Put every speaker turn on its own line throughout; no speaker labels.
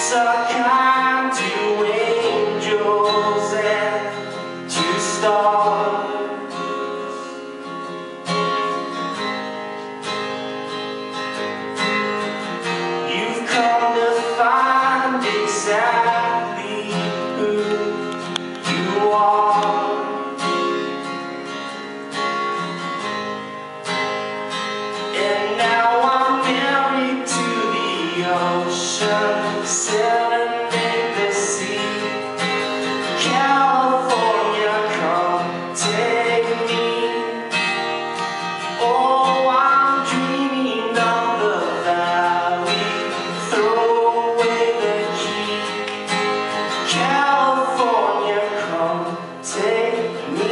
are kind to angels and to stars. You've come to find exactly who you are. And now I'm married to the ocean, sailing in the sea. California, come take me. Oh, I'm dreaming of the valley, throw away the key. California, come take me.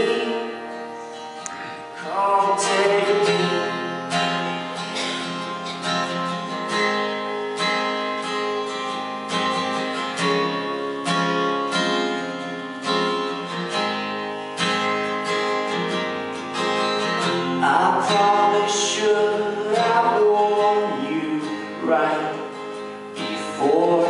Come take me. I probably should have warned you right before.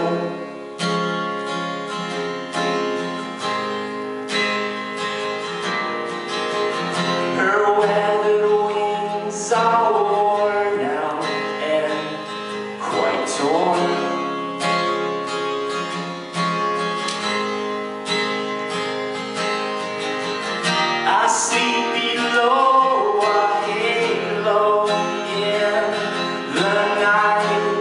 Her weathered wings are worn out and quite torn. I sleep below a halo in the night.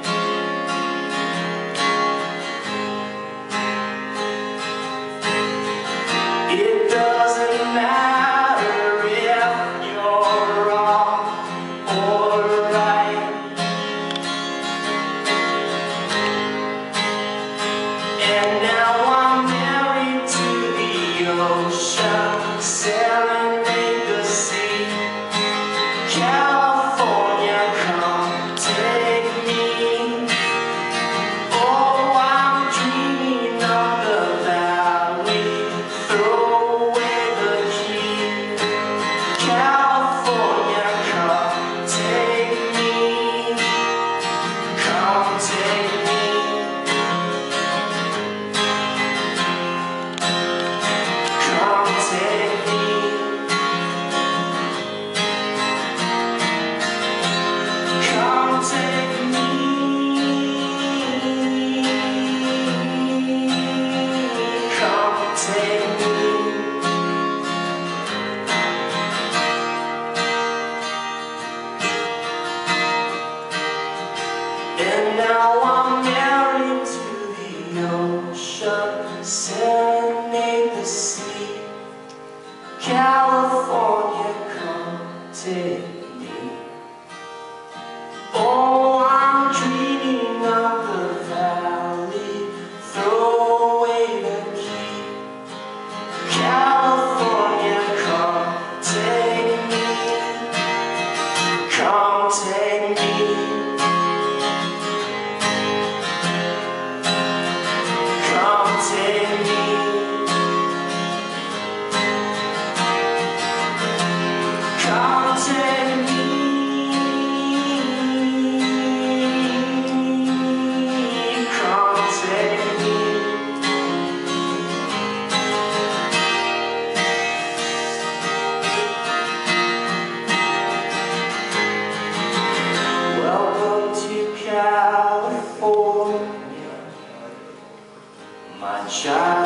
It doesn't matter if you're wrong or right. And now I'm married to the ocean, sailing in the sea. California, come take me. Oh, I'm dreaming of the valley, throw away the key. California, come take me. Come take me. Come take me. Come take me. Come take me. And now I'm married to the ocean, serenade the sea. California, come take me. Oh, I'm dreaming of the valley, throw away the key. California, come take me. Come take me. Come take me. Come take me. Come take me. Welcome to California, my child.